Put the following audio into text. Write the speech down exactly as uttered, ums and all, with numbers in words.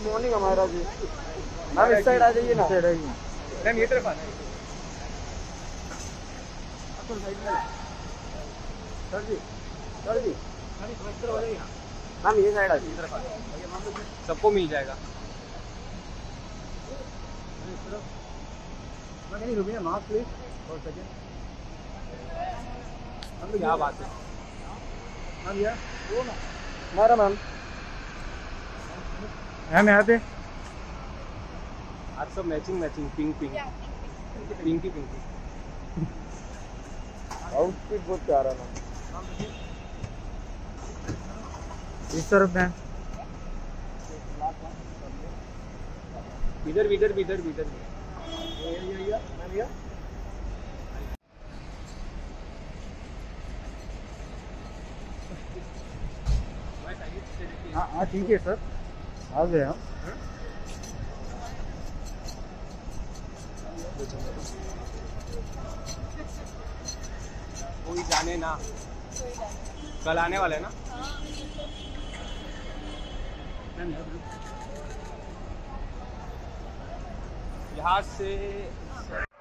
Morning हमारा जी। Ma'am इस side आ जाइए ना। मैम ये तरफ आना है। Sir ji sir ji ma'am ये साइड आ जाइए। सबको मिल जाएगा। रुकिए मास्क प्लीज फॉर सेकंड। क्या बात है मैम यार वो ना हमारा मैम मैम यहाँ पे आज सब matching matching pink pink pinky pinky. Outfit बहुत प्यारा ना। इस तरफ मैम इधर इधर इधर इधर हाँ हाँ ठीक है सर आ गए हम। कोई जाने ना, कल आने वाले ना। यहाँ से